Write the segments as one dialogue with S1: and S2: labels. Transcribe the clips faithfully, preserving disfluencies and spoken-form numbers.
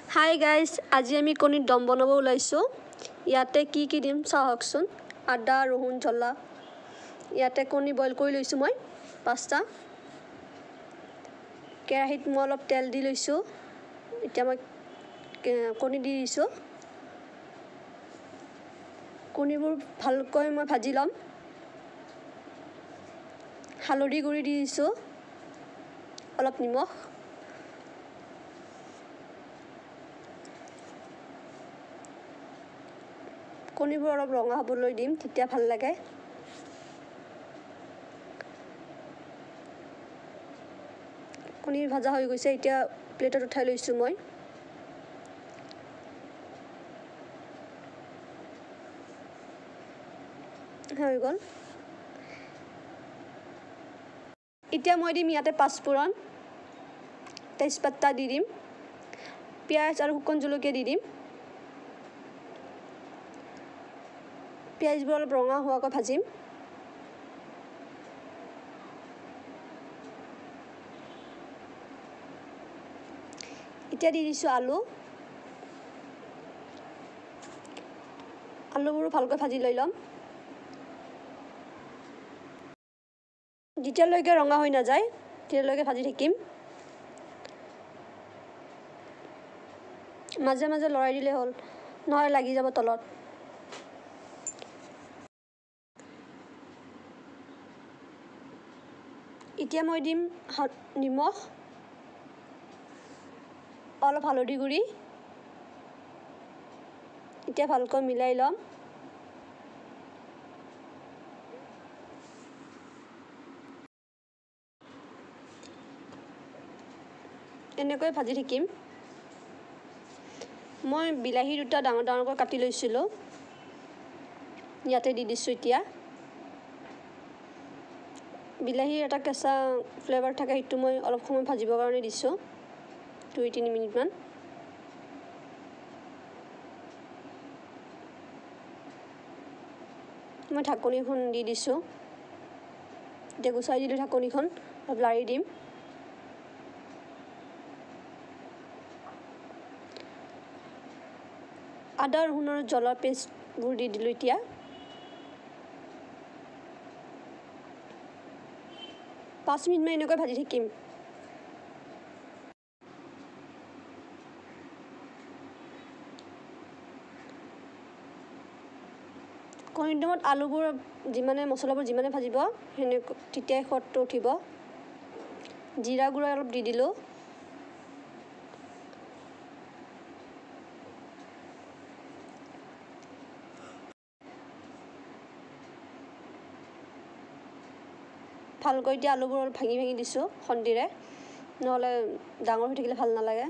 S1: Hi guys, আজি আমি কণীৰ দম বনাব ওলাইছোঁ। ইয়াতে কি কি দিম চাওকচোন। আদা, ৰহুন, জ্বলা। ইয়াতে কণী বইল কৰি লৈছোঁ মই পাঁচটা। কেৰাহীত মই অলপ তেল দি লৈছোঁ। এতিয়া মই কণী দি দিছোঁ। কণীবোৰ ভালকৈ মই ভাজি ল'ম। হালধি গুড়ি দি দিছোঁ, অলপ নিমখ। কণীবোৰ অলপ ৰঙা হ'বলৈ দিম, তেতিয়া ভাল লাগে। কণী ভাজা হৈ গৈছে, এতিয়া প্লেটত উঠাই লৈছোঁ মই। হৈ গ'ল। এতিয়া মই দিম ইয়াতে পাঁচফোৰণ, তেজপাতা দি দিম, পিঁয়াজ আৰু শুকান জলকীয়া দি দিম। পিঁয়াজবোৰ অলপ ৰঙা হোৱাকৈ ভাজিম। এতিয়া দি দিছোঁ আলু। আলুবোৰো ভালকৈ ভাজি লৈ ল'ম। যেতিয়ালৈকে ৰঙা হৈ নাযায় তেতিয়ালৈকে ভাজি থাকিম। মাজে মাজে লৰাই দিলে হ'ল, নহ'লে লাগি যাব তলত। এতিয়া মই দিম নিমখ, অলপ হালধি গুড়ি। এতিয়া ভালকৈ মিলাই ল'ম। এনেকৈ ভাজি থাকিম। মই বিলাহী দুটা ডাঙৰ ডাঙৰকৈ কাটি লৈছিলোঁ, ইয়াতে দি দিছোঁ। এতিয়া বিলাহীৰ এটা কেঁচা ফ্লেভাৰ থাকে, সেইটো মই অলপ সময় ভাজিবৰ কাৰণে দিছোঁ, দুই তিনি মিনিটমান। মই ঢাকনিখন দি দিছোঁ। এতিয়া গুচাই দিলোঁ ঢাকনিখন, অলপ লাৰি দিম। আদা ৰহুনৰ জ্বলা পেষ্টবোৰ দি দিলোঁ। এতিয়া পাঁচ মিনিটমান এনেকৈ ভাজি থাকিম। কণীৰ দমত আলুবোৰ যিমানে মছলাবোৰ যিমানে ভাজিব সেনেকৈ তেতিয়াই সোৱাদটো উঠিব। জিৰা গুড়া অলপ দি দিলোঁ। ভালকৈ এতিয়া আলুবোৰ অলপ ভাঙি ভাঙি দিছোঁ খন্তিৰে, নহ'লে ডাঙৰ হৈ থাকিলে ভাল নালাগে।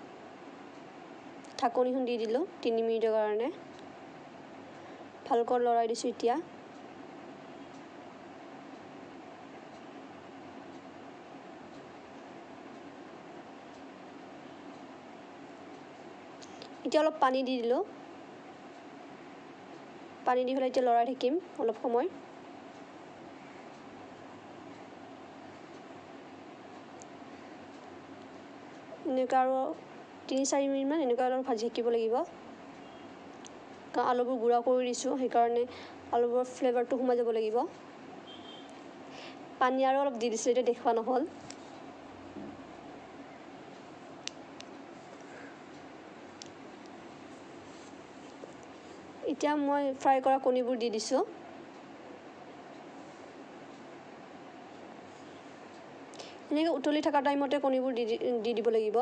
S1: ঢাকনিখন দি দিলোঁ তিনি মিনিটৰ কাৰণে। ভালকৈ লৰাই দিছোঁ। এতিয়া এতিয়া অলপ পানী দি দিলোঁ। পানী দি পেলাই এতিয়া লৰাই থাকিম অলপ সময়। এনেকুৱা আৰু তিনি চাৰি মিনিটমান এনেকুৱা অলপ ভাজি থাকিব লাগিব, কাৰণ আলুবোৰ গুড়া কৰি দিছোঁ, সেইকাৰণে আলুবোৰৰ ফ্লেভাৰটো সোমাই যাব লাগিব। পানী আৰু অলপ দি দিছোঁ, এতিয়া দেখুওৱা নহ'ল। এতিয়া মই ফ্ৰাই কৰা কণীবোৰ দি দিছোঁ। এনেকৈ উতলি থকা টাইমতে কণীবোৰ দি দি দিব লাগিব।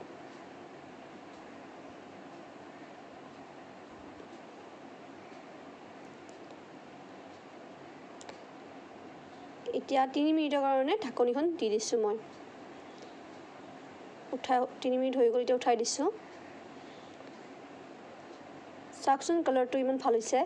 S1: এতিয়া তিনি মিনিটৰ কাৰণে ঢাকনিখন দি দিছোঁ মই। উঠাই তিনি মিনিট হৈ গ'ল, এতিয়া উঠাই দিছোঁ। চাওকচোন কালাৰটো ইমান ভাল হৈছে।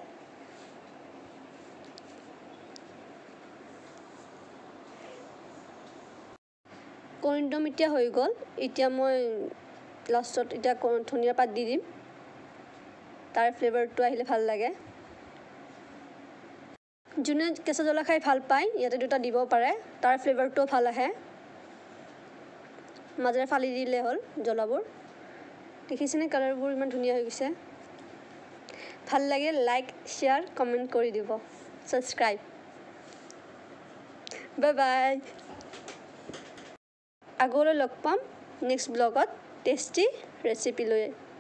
S1: কণীৰ দম এতিয়া হৈ গ'ল। এতিয়া মই লাষ্টত এতিয়া ধনিয়া পাত দি দিম, তাৰ ফ্লেভাৰটো আহিলে ভাল লাগে। যোনে কেঁচা জ্বলা খাই ভাল পায় ইয়াতে দুটা দিব পাৰে, তাৰ ফ্লেভাৰটোও ভাল আহে। মাজেৰে ফালি দিলে হ'ল জ্বলাবোৰ। দেখিছেনে কালাৰবোৰ ইমান ধুনীয়া হৈ গৈছে ভাল লাগে লাইক শ্বেয়াৰ কমেণ্ট কৰি দিব ছাবস্ক্ৰাইব বাই বাই আগলৈ লগ পাম নেক্সট ব্লগত টেষ্টি ৰেচিপি লৈ